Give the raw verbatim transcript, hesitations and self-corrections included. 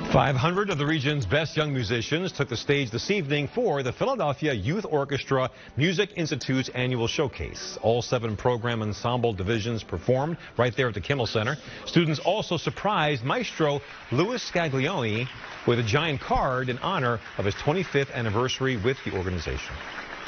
five hundred of the region's best young musicians took the stage this evening for the Philadelphia Youth Orchestra Music Institute's annual showcase. All seven program ensemble divisions performed right there at the Kimmel Center. Students also surprised Maestro Louis Scaglione with a giant card in honor of his twenty-fifth anniversary with the organization.